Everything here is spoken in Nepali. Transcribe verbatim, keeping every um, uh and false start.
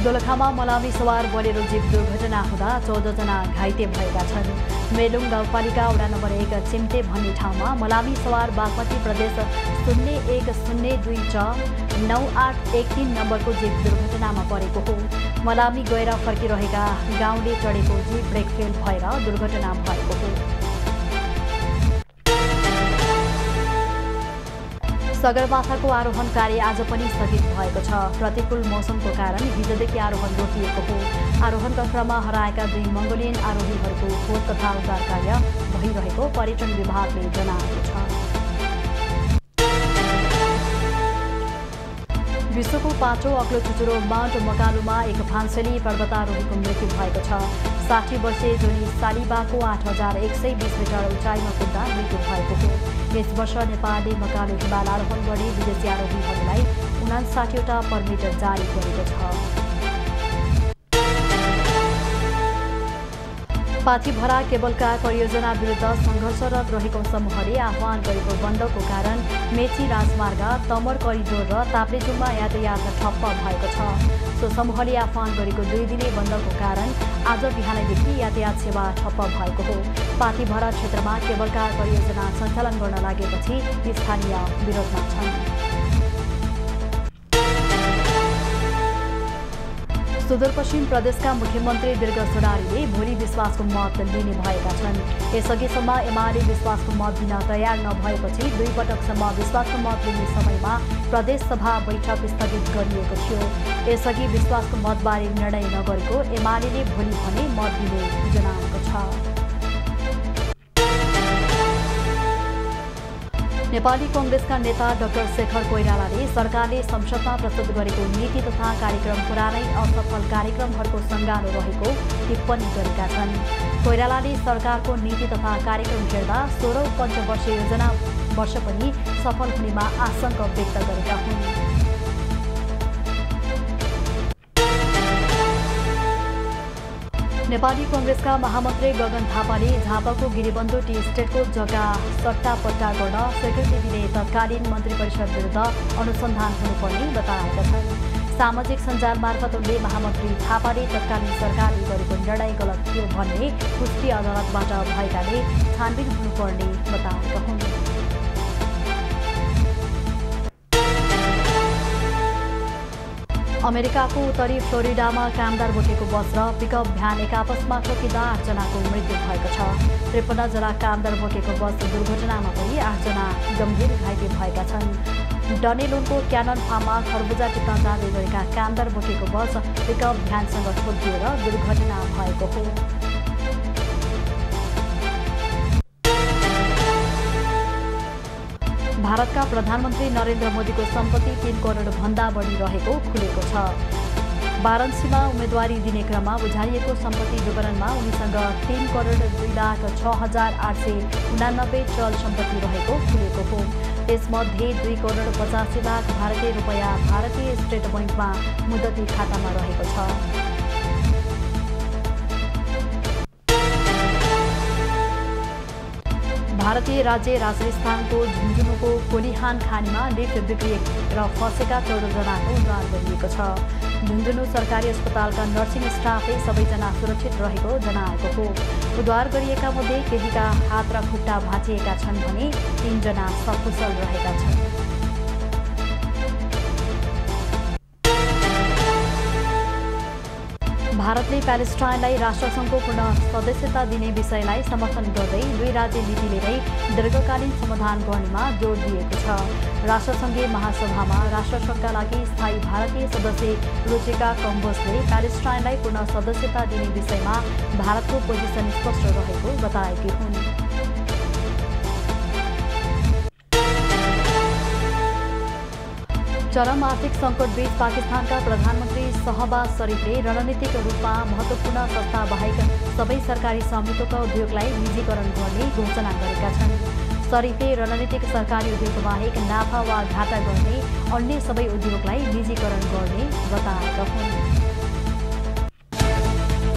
दोलखामा मलामी सवार बोलेरो जीप दुर्घटना हुँदा चौध जना घाइते भएका छन्। मेलुङ गाउँपालिका वडा नम्बर एक चिम्टे भन्ने ठाउँमा मलामी सवार बागमती प्रदेश शून्य एक शून्य दुई च नौ आठ एक तीन नम्बरको जीप दुर्घटनामा परेको हो। मलामी गएर फर्किरहेका गाउँले चढेको जीप ब्रेक फेल भएर दुर्घटना भएको हो। सगरमाथाको आरोहण कार्य आज पनि स्थगित भएको छ। प्रतिकूल मौसमको कारण हिजोदेखि आरोहण रोकिएको हो। आरोहणका क्रममा हराएका दुई मङ्गोलियन आरोहीहरूको खोज तथा उद्धार कार्य भइरहेको पर्यटन विभागले जनाएको छ। विश्वको पाँचौं अग्लो चुचुरो माउन्ट मकालुमा एक फ्रान्सेली पर्वतारोहीको मृत्यु भएको छ। साठी वर्षीय जोनी सालिबाको आठ हजार एक सय बिस मिटर उचाइमा पुग्दा मृत्यु भएको हो। यस वर्ष नेपालले मकालु हिमाल आरोहण गर्ने विदेशी आरोहीहरूलाई उनासाठीवटा पर्मिट जारी गरेको छ। पाथीभरा केबल कार परियोजना विरुद्ध सङ्घर्षरत रहेको समूहले आह्वान गरेको बन्दको कारण मेची राजमार्ग, तमर करिडोर र ताप्लेजुङमा यातायात ठप्प भएको छ। सो समूहले आह्वान गरेको दुई दिने बन्दको कारण आज बिहानैदेखि यातायात सेवा ठप्प भएको हो। पाथीभरा क्षेत्रमा केबल कार परियोजना सञ्चालन गर्न लागेपछि स्थानीय विरोधमा छन्। सुदूरपश्चिम प्रदेशका मुख्यमन्त्री दीर्घ सुनारीले भोलि विश्वासको मत लिने भएका छन्। यसअघिसम्म एमाले विश्वासको मत दिन तयार नभएपछि दुई पटकसम्म विश्वासको मत लिने समयमा प्रदेश सभा बैठक स्थगित गरिएको थियो। यसअघि विश्वासको मतबारे निर्णय नगरेको एमाले भोलि भने मत दिने जनाएको छ। नेपाली कांग्रेसका नेता डाक्टर शेखर कोइरालाले सरकारले संसदमा प्रस्तुत गरेको नीति तथा कार्यक्रम पुरानै असफल कार्यक्रमहरूको सङ्गालो रहेको टिप्पणी गरेका छन्। कोइरालाले सरकारको नीति तथा कार्यक्रम हेर्दा सोह्रौं पञ्चवर्षीय योजना वर्ष पनि सफल हुनेमा आशंका व्यक्त गरेका हुन्। नेपाली कांग्रेसका महामन्त्री गगन थापाले झापाको गिरिबन्धु टी स्टेटको जग्गा सट्टापट्टा गर्न स्वीकृति दिने तत्कालीन मन्त्री परिषद विरुद्ध अनुसन्धान हुनुपर्ने बताएका छन्। सामाजिक सञ्जाल मार्फत उनले महामन्त्री थापाले तत्कालीन सरकारले गरेको निर्णय गलत थियो भन्ने पुष्टि अदालतबाट भएकाले छानबिन हुनुपर्ने बताएका हुन्। अमेरिकाको उत्तरी फ्लोरिडामा कामदार बोकेको बस र पिकअप भ्यान एक आपसमा ठोकिँदा आठजनाको मृत्यु भएको छ। त्रिपन्न जना कामदार बोकेको बस दुर्घटनामा पनि आठजना गम्भीर घाइते भएका छन्। डनेलोनको क्यानन फार्ममा खरबुजा टिप्न जाँदै गरेका कामदार बोकेको बस पिकअप भ्यानसँग ठोकिएर दुर्घटना भएको हो। भारतका प्रधानमन्त्री नरेन्द्र मोदीको सम्पत्ति तीन करोड भन्दा बढी रहेको खुलेको छ। वाराणसीमा उम्मेदवारी दिने क्रममा बुझाइएको सम्पत्ति विवरणमा उनीसँग तीन करोड दुई लाख छ हजार आठ सय उनानब्बे चल सम्पत्ति रहेको खुलेको हो। त्यसमध्ये दुई करोड पचासी लाख भारतीय रुपियाँ भारतीय स्टेट बैङ्कमा मुद्दती खातामा रहेको छ। भारतीय राज्य राजस्थानको झुन्झुनुको कोलिहान खानीमा लिफ्ट बिग्रिएर फँसेका चौध जनाको उद्धार गरिएको छ। झुन्झुनु सरकारी अस्पतालका नर्सिङ स्टाफले सबैजना सुरक्षित रहेको जनाएको हो। उद्धार गरिएका मध्ये केहीका हात र खुट्टा भाँचिएका छन् भने तीनजना सकुशल रहेका छन्। भारतले प्यालेस्टाइनलाई राष्ट्रसङ्घको पुनः सदस्यता दिने विषयलाई समर्थन गर्दै दुई राज्य नीतिले नै दीर्घकालीन समाधान गर्नेमा जोड दिएको छ। राष्ट्रसङ्घीय महासभामा राष्ट्रसङ्घका लागि स्थायी भारतीय सदस्य रुचिका कम्बोजले प्यालेस्टाइनलाई पुनः सदस्यता दिने विषयमा भारतको पोजिसन स्पष्ट रहेको बताएकी हुन्। चरम आर्थिक सङ्कटबीच पाकिस्तानका प्रधानमन्त्री शहबाज शरीफले रणनीतिक रूपमा महत्त्वपूर्ण संस्था बाहेक सबै सरकारी स्वामित्वका उद्योगलाई निजीकरण गर्ने घोषणा गरेका छन्। शरीफले रणनीतिक सरकारी उद्योग बाहेक नाफा वा घाटा गर्ने अन्य सबै उद्योगलाई निजीकरण गर्ने बताएका हुन्।